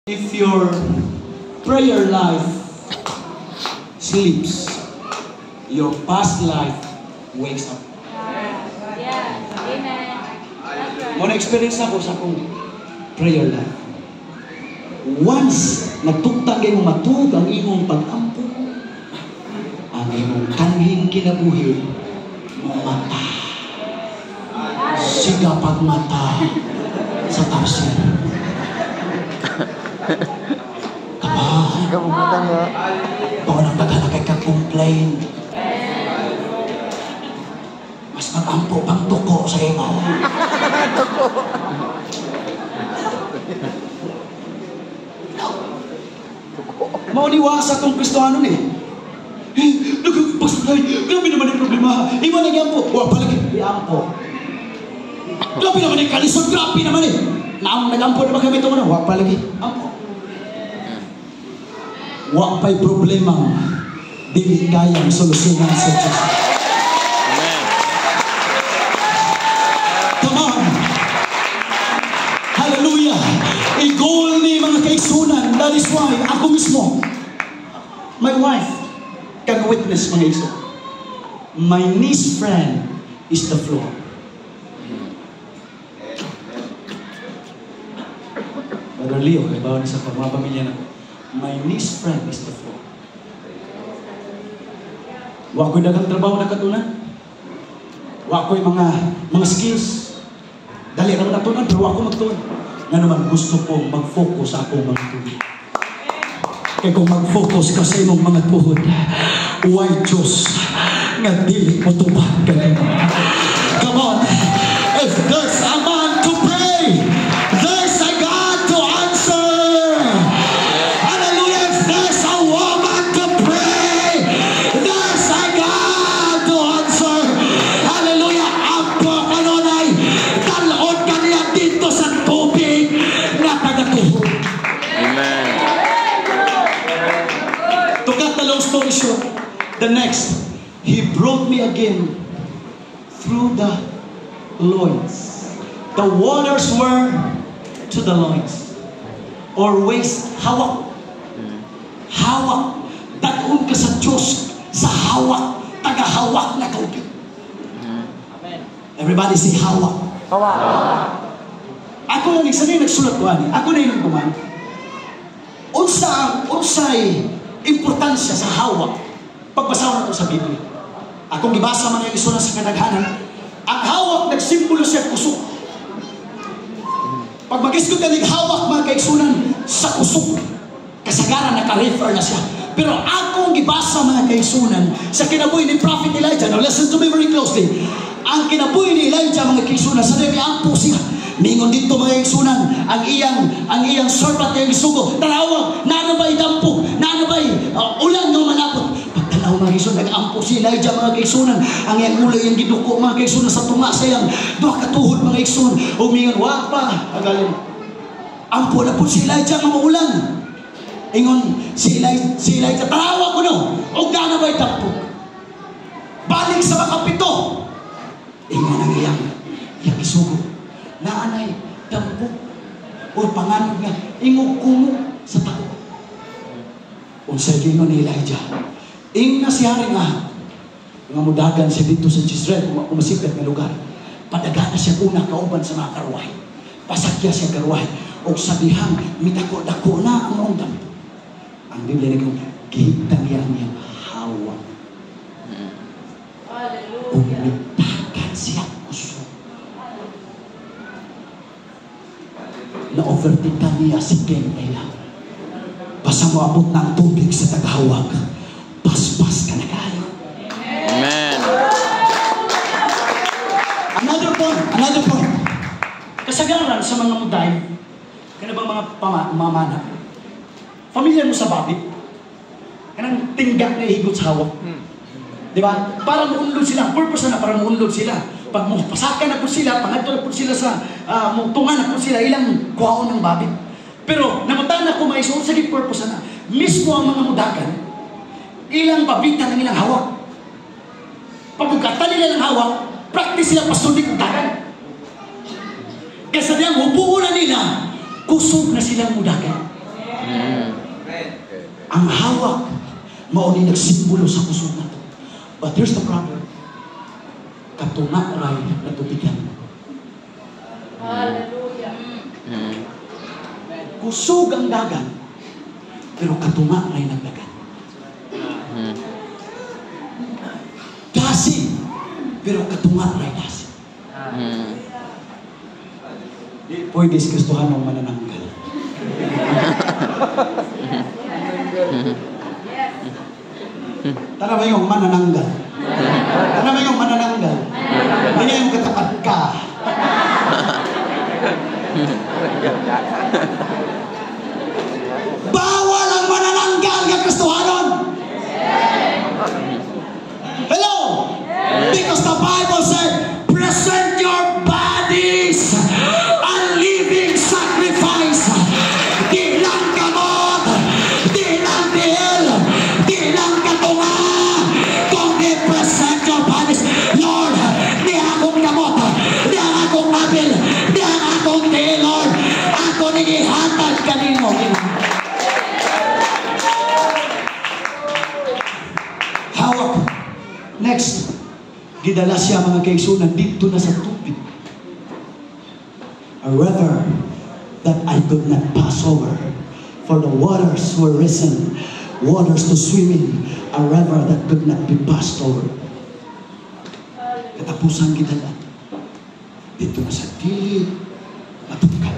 If your prayer life sleeps, your past life wakes up. Yeah. Amen. Muna experience ako sa akong prayer life. Once nagtugtag mo matug ang imong pag-ampo, ang imong kanhing kinabuhi, mata. Siga pagmata sa tapsin. Kabubutan nga. Baka nang naghalagay ka-complain. Mas mag-ampo pang tuko sa imo. Mauniwasa tong Kristohanon eh. Nagpagpagpagpagpag, grabe naman yung problema. Iba nag-ampo. Huwag palagi. I-ampo. Grabe naman yung kalisod. Grabe naman eh. Naamang nag-ampo na ba kami ito mo na? Huwag palagi. Ampo. Huwag pa'y problema. Dili kayang solusyonan sa Diyos. Amen. Come on. Hallelujah. I-goal ni mga kaigsunan. That is why ako mismo, my wife, can witness mga igso. My niece friend is the floor. Brother Leo, kaya bawa niya sa mga pamilya na my niece friend is the floor. Wa ko'y dagang trabaho na katunan. Wa ko'y mga skills. Dali naman natunan, pero wa ko magtunan. Nga naman gusto kong mag-focus sa akong mga tuhod. Kaya kung mag-focus ka sa imong mga tuhod, why Diyos nga dili mo tubag ganito. Come on. If there's a man to pray, there's a God to answer. Hallelujah. If there's a woman to pray, there's a God to answer. Hallelujah. Ampo kanunay, talon ka niya dito sa tubig na taga-tuhod. Amen. To cut the long story short, the next, He brought me again through the loins. The waters were to the loins. Or waist, hawak. Hawak. Dagun ka sa Diyos, sa hawak, taga-hawak na tubig. Everybody say hawak. Ako na nagsanay nagsulat ko ani. Ako na yung kuman. Unsay importansya sa hawak. Pagbasa ko na ito sa Biblia. Akong gibasa mga isunan sa kanaghanan. Ang hawak nagsimbolo siya kusok. Pag mag-isgot ka hawak mga kaigsunan sa kusok, kasagaran naka-refer na siya. Pero akong gibasa mga kaigsunan sa kinabuhi ni Prophet Elijah. Now listen to me very closely. Ang kinabuhi ni Elijah mga kaigsunan, sa dami ampo siya. Ningon dito mga kaigsunan, ang iyang servant na isugo. Tarawag, nanabay dampo, nanabay ulan ng manapot. Pagtanaw mga kaigsunan, nag-ampo si Elijah mga kaigsunan. Ang iyang ulay, yung giduko mga kaigsunan sa tunga sayang. Doha katuhod mga kaigsunan. Humingon, wag pa. Agalin. Ampo na po si Elijah mga ulan. Ingon, si Elijah, tarawag ko no. O nanabay dampo. Balik sa makapito. Ingon ang iyang isugo. Naanay, dampo, o panganog nga, ingog kumo sa tao. Unsay gingon ni Elijah, ing nasiyari nga mudagan siya dito sa Jezreel, umasikat na lugar. Padagana siya una kauban sa mga karwahe. Pasakya siya karwahe, o sabihang, mitako-dako na ang maong dampo. Ang Biblia naging, kita niya ang iyang hawa. Umitakan siya kusok. Na-overtikan niya si King Ela. Basta mo abot na ang tubig sa taghawag, paspas ka na kayo. Amen. Another point. Kasagaran sa mga muday, kaya bang mga pamamana, familiar mo sa babi? Kanang tinggak na ihigot sa hawak. Di ba? Para maunlod sila. Purpose na para maunlod sila. Pag pasakan na po sila, pangatol na po sila sa tungan na po sila, ilang kuhaon ng babi. Pero namatan na ko may isuon sa purpose na mismo ang mga mudakan, ilang babitan ng ilang hawak. Pagkatan nila ng hawak, practice sila pasundik ng dagan. Kaya sa diyang hubuo na nila, kusog na silang mudakan. Ang hawak, mauni nagsimbolo sa kusog na to. But here's the problem. Katuna ray natubigan. Hallelujah. Kusog ang dagan, pero katuna ray nagdagan. Dasi, pero katuna ray dasi. Pwede si Kristohan ng manananggal. Tara ba yung manananggal? Tara ba yung manananggal? Hindi yung katapat ka. Bawal ang manananggal ng Kristohanon. Hello? Because the Bible said, present your bodies a living sacrifice. Di lang kamot, di lang dihil, di lang katunga, kundi present your bodies. Lord, di akong kamot, di akong abil, di akong dihil, Lord. Ako nigihatag kanino. Hawak. Next, gidala siya mga kaigsunan dito na sa tubig. A river that I could not pass over, for the waters were risen, waters to swim in, a river that could not be passed over. Katapusan gidala dito na sa dilid matungkad.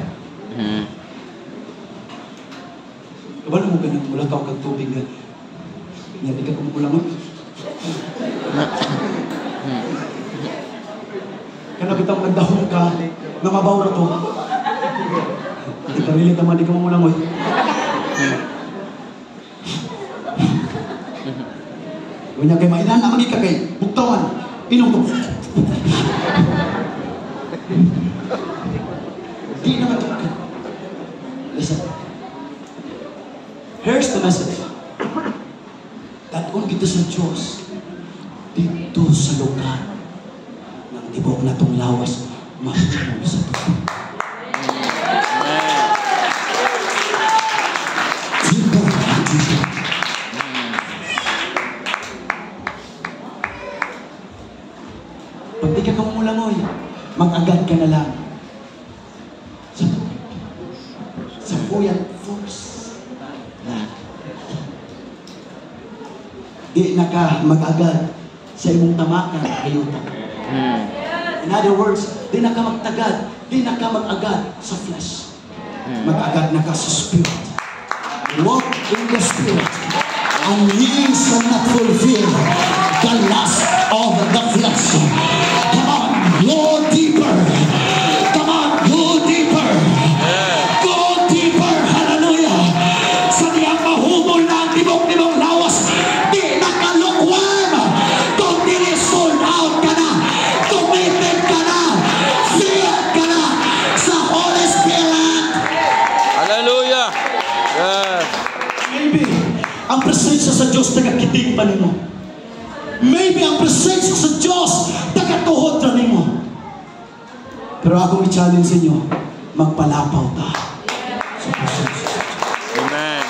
Kabalo mo ganun, mula tao kag tubig na hindi ka kumukulang mo. Kaya kitang nagdahon ka na mabaw na to. Hindi ka rilit naman, di ka mamulangoy. Ganyan kay mainan na magikagay. Buktawan. Inom to. Di na matungkad. Listen. Here's the message. Taon kita sa Diyos dito sa lugar ng tibok na itong lawas mahulog sa tubig. Deeper and deeper. Pag di ka kamumulangoy, mag-agad ka na lang sa tubig. Sa buoyant force. Di na ka mag-agad sa imong tamakan ayuta. In other words, di na ka magtagad, di na ka mag-agad sa flesh. Mag-agad na ka sa spirit. Walk in the spirit, and ye shall not fulfill the lust of the flesh. Come on, go deeper. Come on, go deeper. Go deeper. Hallelujah. Sa diyang mahumol na ang tibok-tibok lawas, di na ka lukewarm. Kung dili sold out ka na, committed ka na, filled ka na sa Holy Spirit. Hallelujah. Yes. Maybe ang presensya sa Diyos tagakitig pa nimo. Maybe ang presensya sa Diyos tagatuhod na nimo. Pero akong i-challenge sa inyo, magpalapaw ta sa presensya. Amen.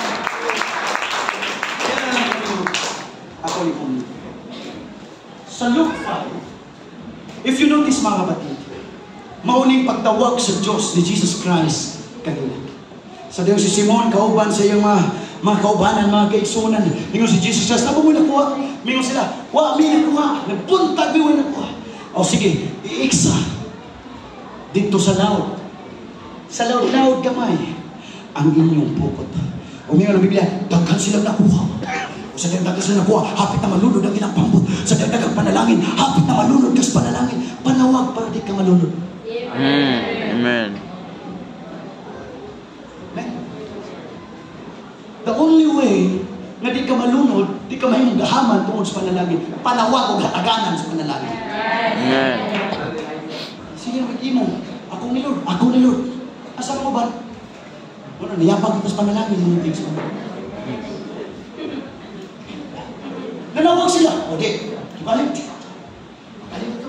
Ako likom. Sa Luke 5, if you notice mga kapatid, mauning pagtawag sa Diyos ni Jesus Christ kanila. Sa Diyos si Simon, kauban sa iyong mga kaubanan, mga kaigsunan. Mingon si Jesus Christ, "Abo mo nakuha?" Mingon sila, "Wa, mi nakuha." Nagpuntag, mi wa nakuha. O sige, iiksa. Dito sa laod. Sa laod gamay. Ang inyong pukot. Umingon ang Biblia, daghan silang nakuha. O sa daghan silang nakuha, hapit na malunod ang ilang pambot. Sa daghan panalangin, hapit na malunod kas panalangin. Panawag para di ka malunod. Amen. The only way na di ka malunod, di ka mahimong gahaman tungkol sa panalangin. Panawag o hataganan sa panalangin. Amen. Sige, mag-imo. Ako ni Lord. Ako ni Lord. Asa mo ba? Ano, niyapag kita sa panalangin. Hindi sa nanawag sila. O di, balik. Balik ito.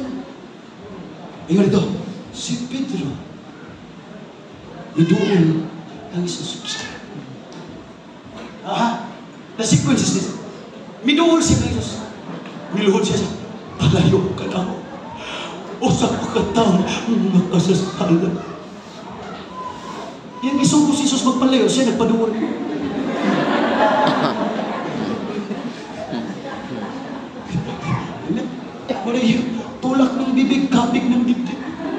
Ayun ito. Si Pedro. Idoon ang Isus Kristo. The sequence is this. Miduol siya ng Jesus. Miluhod siya. Palayo ka na ako. Usa ko katang makasasala. Yan isugo si Jesus magpalayo. Siya nagpaduol. Tulak ng bibig, kapig ng dibdib.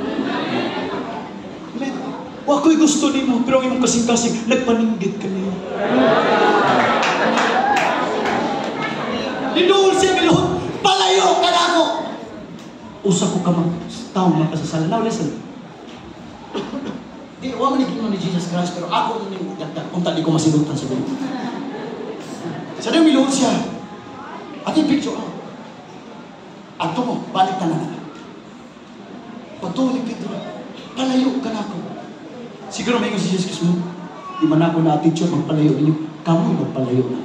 Wako'y gusto nimo, pero ang imong kasing-kasing, nagpaninggit ka niyo. Linuhol siya, miluhod, palayo ka na ako! Usa ko ka taong makasasala. Now listen. Di, huwag manikin ni Jesus Christ, pero ako yung nagdag, kung tali ko masilutan sa buhay. Sa diyo miluhod siya. At yung picture, ato mo, balik na na. Patuloy, Pedro, palayo ka na ako. Siguro may si Jesus Christ mo, di man ako na attitude, magpalayo ninyo, kamoy magpalayo na.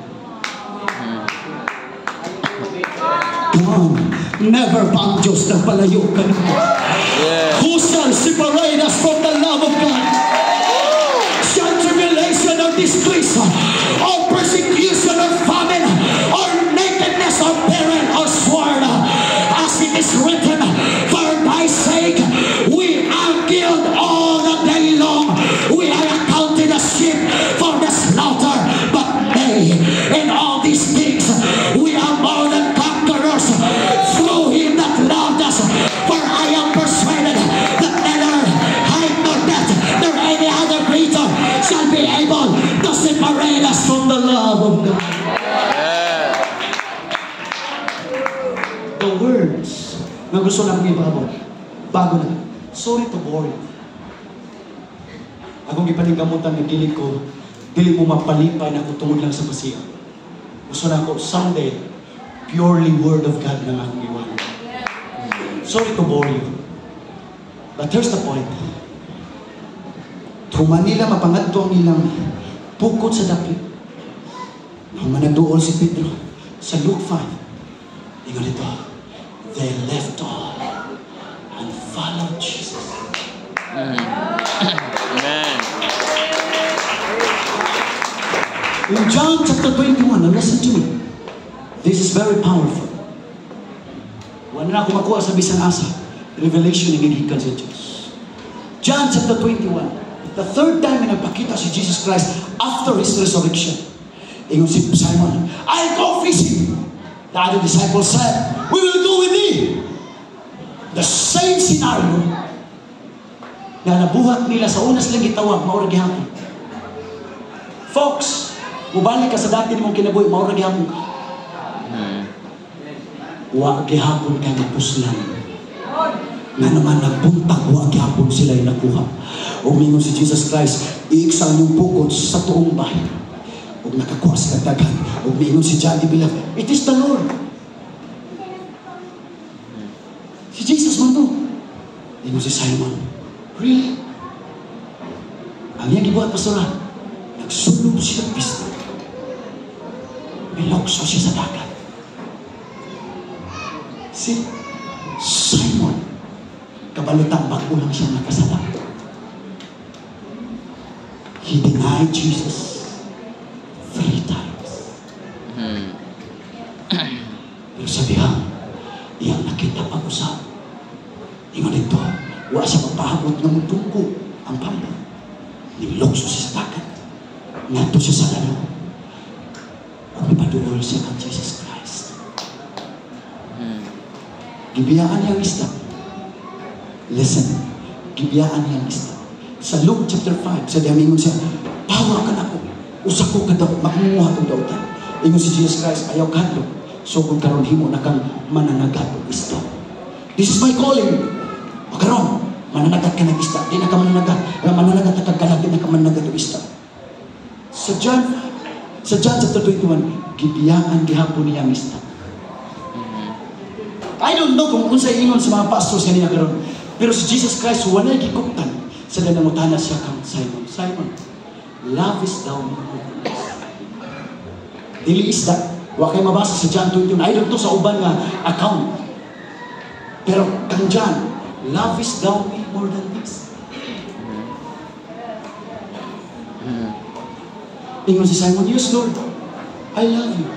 Never pa ang Diyos nagpalayo ka na. Who shall separate us from the love of God? Shall tribulation or distress, or persecution or famine, or nakedness or peril or sword, as it is written, for thy sake we are killed all the day long. We are accounted as sheep for the slaughter, but nay, in all these things we are more than conquerors through him that loved us. For I am persuaded that neither height nor depth nor any other creature shall be able to separate us from the love of God. The words na gusto namin ibabot, bago na, sorry to bore you. Akong ipaninggamutan ng kilig ko, dili mo mapalipay na ako tungod lang sa pasiya. Gusto na ako, someday, purely Word of God lang akong iwan. Sorry to bore you. But here's the point. Tuman nila mapangadto ang ilang pukot sa dapit. Nung managduol si Pedro sa Luke 5, ingon ito, they left all and followed Jesus. Amen. In John chapter 21, listen to me. This is very powerful. Wala na ako makuha sa bisan asa. Revelation ng gigikan sa Diyos. John chapter 21. The third time na nagpakita si Jesus Christ after His resurrection. Ingon si Simon, I'll go fishing. The other disciples said, we will go with thee. The same scenario na nabuhat nila sa unas lang gitawag, maurag gihapon. Folks, mubalik ka sa dati mong kinabuhi, maurag gihapon ka. Wa gihapon ka napuslan. Nga naman nagbuntag, wa gihapon sila yung nakuha. Umingon si Jesus Christ, iiksang yung pukot sa tuong bahay. Huwag nakakuha sa katagan. Umingon si John the Beloved, it is the Lord. Si Jesus man to. Ingon si Simon, really? Ang iyang gibuhat pastoral, nagsulong siya pista. Bilokso siya sa dagat. Si Simon, kabalutang bago lang siya nakasala. He denied Jesus 3 times. Pero sabihan, iyang nakita pag-usap. Ingon ito, wala siya magpahabot ng tungko ang pamba. Nilokso siya sa dagat. Ngato siya sa lalo. Kung ipaduol siya kang Jesus Christ. Gibiyaan niyang isda. Listen, gibiyaan niyang isda. Sa Luke chapter 5, sa dihamingon siya, pawa ka na ko. Usak ko ka daw, makunguha kong dautan. Ingon si Jesus Christ, ayaw kadlo. So kung karon himo na kang mananagat o isda. This is my calling. O karon, mananagat ka ng isda. Di na ka mananagat. Mananagat ka kalag, di na ka mananagat o isda. Sa John chapter 21, gibiyaan gihapon niyang isda. I don't know kung unsay ingon sa mga pastors kanina karon. Pero si Jesus Christ walay gikuptan sa nanangutana siya kang Simon. Simon, love is thou me. Dili isda. Wa kay mabasa sa John 21. I don't know sa uban nga account. Pero kang John, love is thou me more than this. Ingon si Simon, yes Lord. I love you.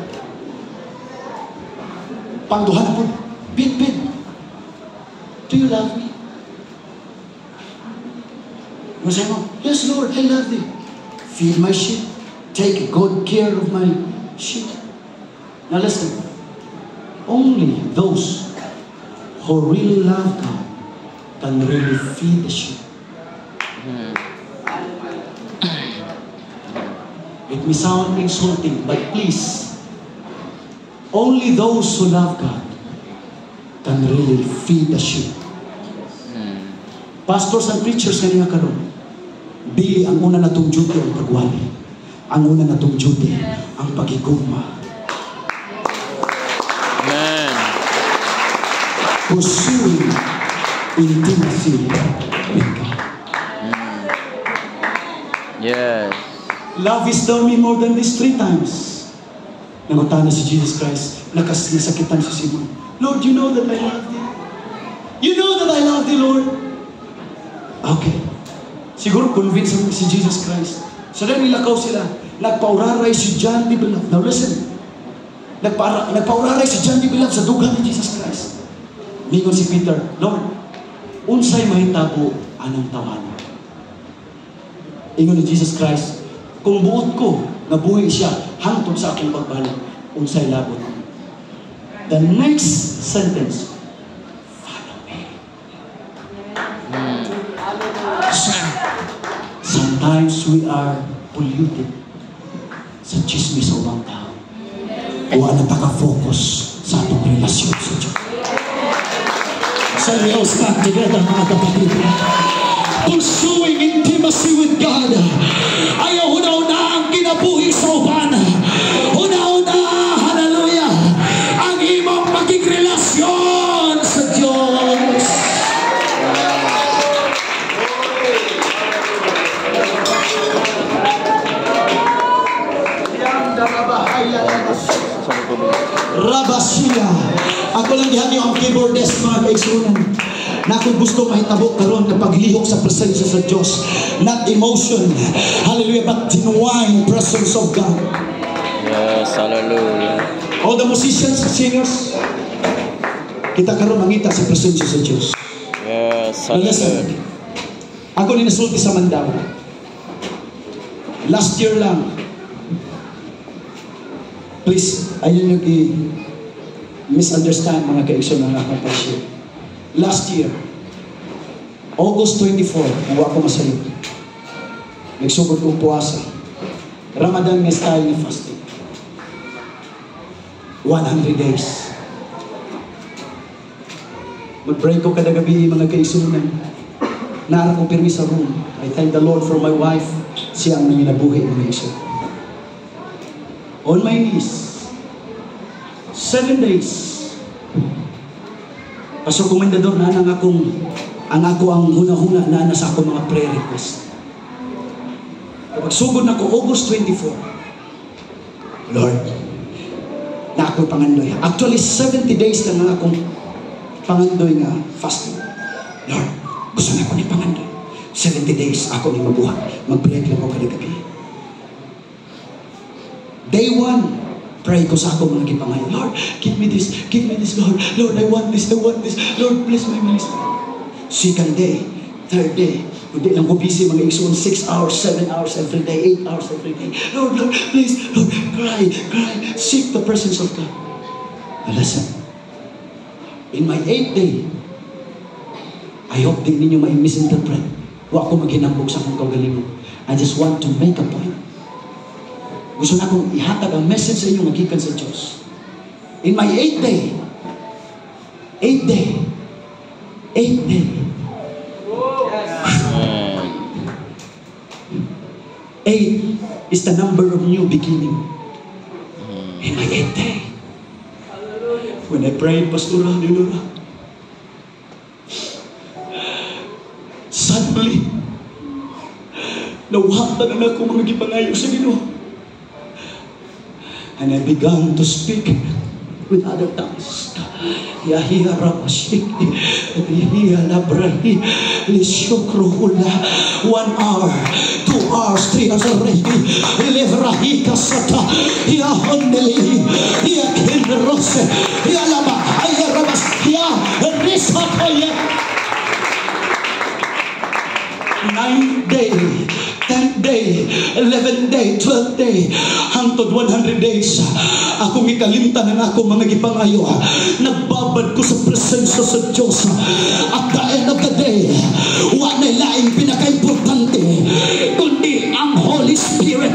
Pangduhan po, bid. Do you love me? You say, yes, Lord, I love you. Feed my sheep. Take good care of my sheep. Now listen. Only those who really love God can really feed the sheep. It may sound insulting, but please, only those who love God can really feed the sheep. Pastors and preachers kanina karon, dili ang una natong duty ang pagwali. Ang una natong duty ang pagigugma. Amen. Pursuing intimacy with God. Yes. Love is done me more than this 3 times. Nangutana si Jesus Christ, nasakitan si Simon. Lord, you know that I love you. You know that I love you, Lord. Okay. Siguro convince si Jesus Christ. So then nilakaw sila. Nagpauraray si John the Beloved. Now listen. Nagpauraray si John the Beloved sa dugang ni Jesus Christ. Mingon si Peter, Lord, unsay mahitabo anong tawanan? Ingon ni Jesus Christ, kung buot ko, nabuhi siya hangtod sa akong pagbalik, unsay labot. The next sentence, follow me. Sometimes we are polluted sa chismis o bang tao. Wala taka-focus sa atong relasyon sa Diyos. So we all stand together, mga kapatid. Pursuing intimacy with God. Ayaw una-una ang kinabuhi sa uban. Una-una, hallelujah, ang imong pagkikrelasyon sa Diyos. Rabasiya. Ako lang dihan yung keyboardist, mga kaigsunan. Na kung gusto mahitabo karon na paglihok sa presensya sa Diyos, not emotion, hallelujah, but genuine presence of God. Yes, hallelujah. All the musicians, singers, kita karon mangita sa presensya sa Diyos. Yes, Listen, hallelujah. ako ninasulti sa Mandaw. Last year lang. Please, ayun yung misunderstand mga kaigsunan na kapasya. Last year, August 24, nawa ako masalit. Nagsugod kong puwasa. Ramadan nga style na fasting. 100 days. Mag-pray ko kada gabi mga kaisunan. Naara ko pirmi sa room. I thank the Lord for my wife. Siya ang nangyinabuhi mga iso. On my knees. 7 days. Pastor Komendador, ang ako ang huna-huna na nasa ako mga prayer request. Kapag sugod na ko, August 24, Lord, na ako pangandoy. Actually, 70 days lang ang akong pangandoy nga fasting. Lord, gusto na ako ni pangandoy. 70 days ako ni mabuhat. Mag-break lang ako kada gabi. Day 1, pray ko sa ako mga kipangayon. Lord, give me this, Lord. Lord, I want this. Lord, bless my ministry. Second day, third day, hindi lang ko busy mga isuon 6 hours, 7 hours every day, 8 hours every day. Lord, please, Lord, cry, seek the presence of God. Now listen, in my 8th day, I hope di ninyo may misinterpret. Huwag ako maghinambog sa akong kagalingon. I just want to make a point. Gusto na akong ihatag ang message sa inyo magikan sa Diyos. In my 8th day, 8 is the number of new beginning. In my 8th day, when I prayed, Pastor Nilura, suddenly, nawahatan na ako mga gipangayo sa Ginoo. And I began to speak with other tongues. Yahia Ramashik, Yahia Labrahi, Lishukruhula, 1 hour, 2 hours, 3 hours already. Ilevrahi Kasata, Yahondeli, Yakinrose, Yalama, Ayaramas, Risatoye. 9 day, 10 day, 11 day, 12 day, hangtod 100 days. Akong ikalimtan ng ako mga gipangayo. Nagbabad ko sa presensya sa Diyos. At the end of the day, wala na laing pinaka-importante kundi ang Holy Spirit.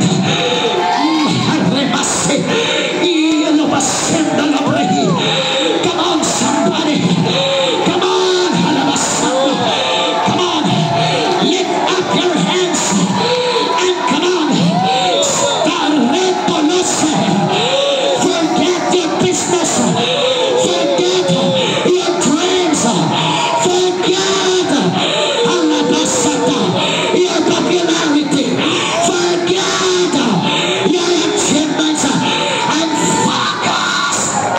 Come on, somebody. Come on, halabasama. Come on, lift up your hands and come on, staretolose. Forget your business. Forget your dreams. Forget halabasata, your popularity. Forget your achievements and focus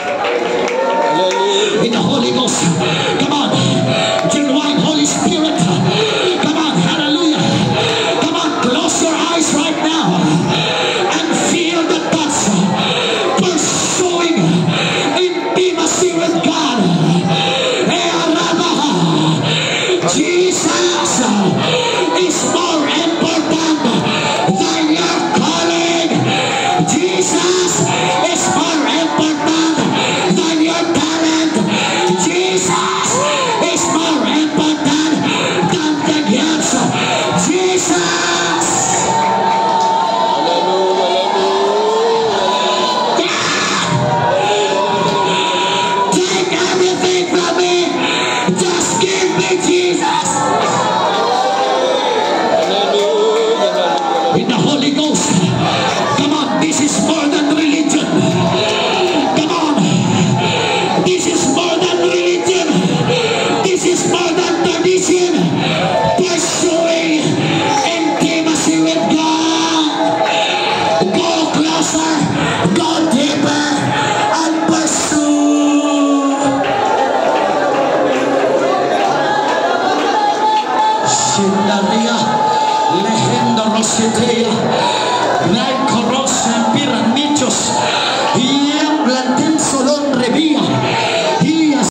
in the Holy Ghost. Come on, genuine Holy Spirit. Come on, hallelujah. Come on, close your eyes right now and feel the touch. Pursuing intimacy with God. Jesus is more important than your calling. Jesus is more important than your talent. Jesus is more important than the gifts. Jesus. Take everything from me. Just give me Jesus. In the Holy Ghost. Come on, this is more than religion. Come on. This is more than religion. This is more than tradition. Pursuing intimacy with God. Go closer, go deeper, and pursue. Sindaria, Lehenda Rositea, Nai Koros and Piran